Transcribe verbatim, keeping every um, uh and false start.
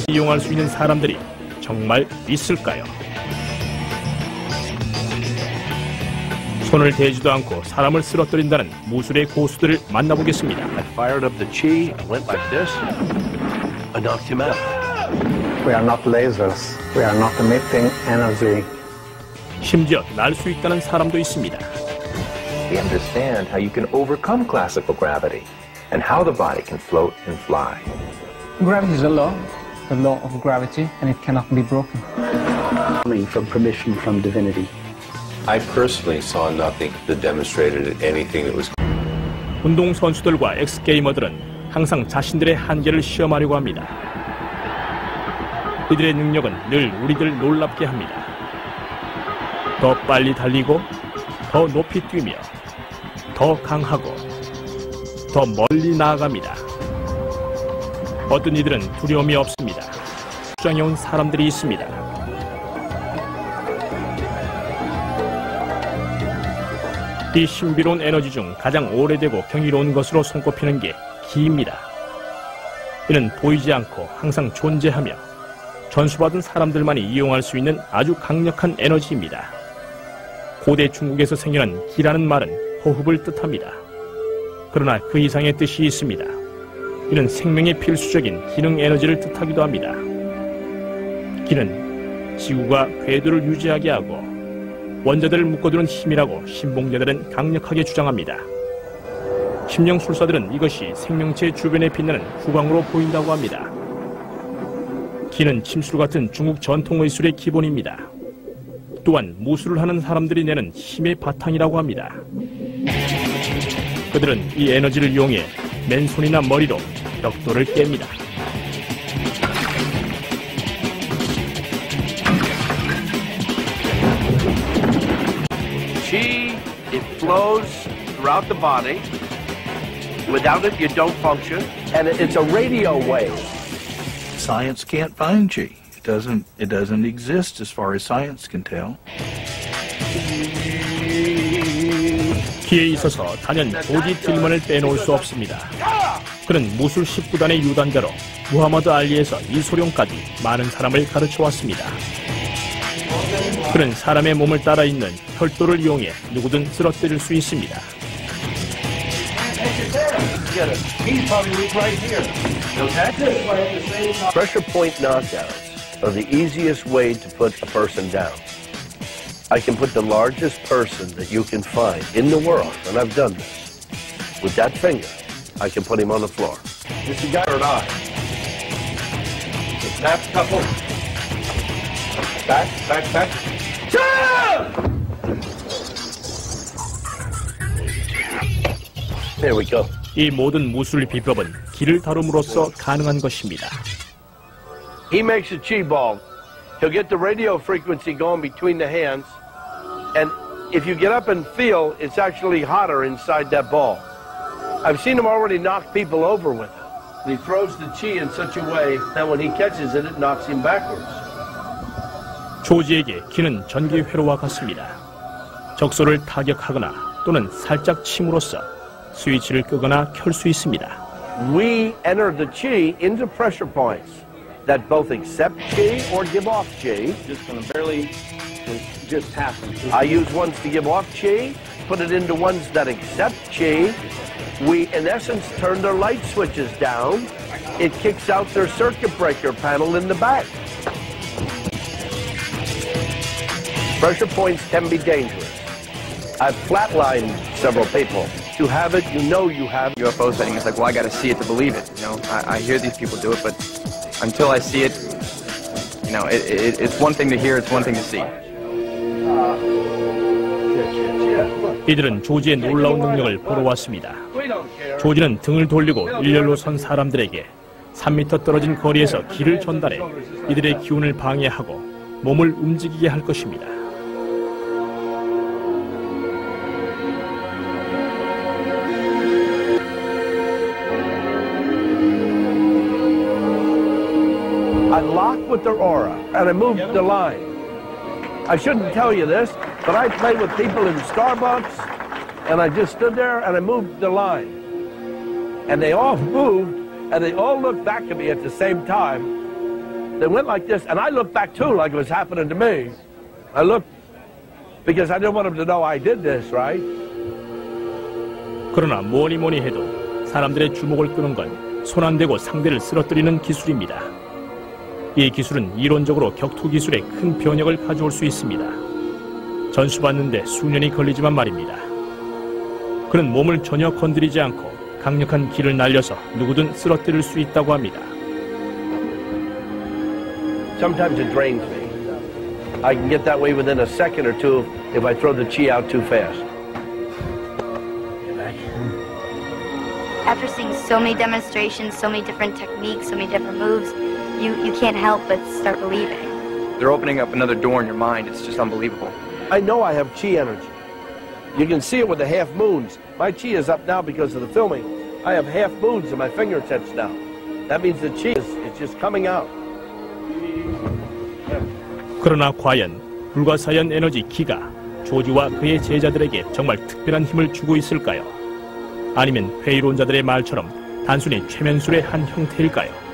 이용할 수 있는 사람들이 정말 있을까요? 손을 대지도 않고 사람을 쓰러뜨린다는 무술의 고수들을 만나보겠습니다. I fired up the chi, I went like this, I knocked him out. We are not lasers. We are not emitting energy. 심지어 날 수 있다는 사람도 있습니다. We understand how you can overcome classical gravity and how the body can float and fly. Gravity is a law, the law of gravity, and it cannot be broken. Coming from permission from divinity. I personally saw nothing that demonstrated anything that was. 운동 선수들과 엑스게이머들은 항상 자신들의 한계를 시험하려고 합니다. 그들의 능력은 늘 우리들 놀랍게 합니다. 더 빨리 달리고, 더 높이 뛰며, 더 강하고, 더 멀리 나아갑니다. 어떤 이들은 두려움이 없습니다. 수장해온 사람들이 있습니다. 이 신비로운 에너지 중 가장 오래되고 경이로운 것으로 손꼽히는 게 기입니다. 이는 보이지 않고 항상 존재하며 전수받은 사람들만이 이용할 수 있는 아주 강력한 에너지입니다. 고대 중국에서 생겨난 기라는 말은 호흡을 뜻합니다. 그러나 그 이상의 뜻이 있습니다. 이는 생명의 필수적인 기능 에너지를 뜻하기도 합니다. 기는 지구가 궤도를 유지하게 하고 원자들을 묶어두는 힘이라고 신봉자들은 강력하게 주장합니다. 심령술사들은 이것이 생명체 주변에 빛나는 후광으로 보인다고 합니다. 기는 침술 같은 중국 전통 의술의 기본입니다. 또한 무술을 하는 사람들이 내는 힘의 바탕이라고 합니다. 그들은 이 에너지를 이용해 맨손이나 머리로 벽돌을 깹니다. Chi, it flows throughout the body. Without it, you don't function. And it's a radio wave. Science can't find chi. It doesn't, it doesn't exist as far as science can tell. 기에 있어서 단연 조지 틸먼을 빼놓을 수 없습니다. 그는 무술 십구 단의 유단자로 무하마드 알리에서 이소룡까지 많은 사람을 가르쳐왔습니다. 그는 사람의 몸을 따라 있는 혈도를 이용해 누구든 쓰러뜨릴 수 있습니다. Pressure point knockouts are the easiest way to put a person down. I can put the largest person that you can find in the world, and I've done this. With that finger, I can put him on the floor. This is guy or not? Snap, couple. Back, back, back. There we go. 이 모든 무술 비법은 기를 다룸으로써 가능한 것입니다. He makes a chi ball. He'll get the radio frequency going between the hands, and if you get up and feel, it's actually hotter inside that ball. I've seen him already knock people over with it. He throws the chi in such a way that when he catches it, it knocks him backwards. 조지에게 기는 전기 회로와 같습니다. 적소를 타격하거나 또는 살짝 침으로써 스위치를 끄거나 켤 수 있습니다. We enter the chi into pressure points that both accept chi or give off chi. Just gonna barely just happen. I use ones to give off chi, put it into ones that accept chi. We, in essence, turn their light switches down. It kicks out their circuit breaker panel in the back. Pressure points can be dangerous. I've flatlined several people. You have it, you know you have it. U F O sighting, it's like, well, I gotta see it to believe it. You know, I, I hear these people do it, but until I see it, you know, it, it, it's one thing to hear, it's one thing to see. 이들은 조지의 놀라운 능력을 보러 왔습니다. 조지는 등을 돌리고 일렬로 선 사람들에게 삼 미터 떨어진 거리에서 기를 전달해 이들의 기운을 방해하고 몸을 움직이게 할 것입니다. I lock with their aura, and I move the line. I shouldn't tell you this, but I play with people in Starbucks, and I just stood there and I moved the line. And they all moved, and they all looked back at me at the same time, they went like this, and I looked back too, like it was happening to me. I looked because I didn't want them to know I did this, right? 그러나 뭐니 뭐니 해도 사람들의 주목을 끄는 건 손 안 대고 상대를 쓰러뜨리는 기술입니다. 이 기술은 이론적으로 격투 기술에 큰 변혁을 가져올 수 있습니다. 전수받는데 수년이 걸리지만 말입니다. 그는 몸을 전혀 건드리지 않고 강력한 기를 날려서 누구든 쓰러뜨릴 수 있다고 합니다. Sometimes it drains me. I can get that way within a second or two if I throw the chi out too fast. After seeing so many demonstrations, so many different techniques, so many different moves, you, you can't help but start believing. They're opening up another door in your mind. It's just unbelievable. I know I have chi energy. You can see it with the half moons. My chi is up now because of the filming. I have half moons in my fingertips now. That means the chi is it's just coming out. 그러나 과연 불가사의한 에너지 키가 조지와 그의 제자들에게 정말 특별한 힘을 주고 있을까요? 아니면 회의론자들의 말처럼 단순히 최면술의 한 형태일까요?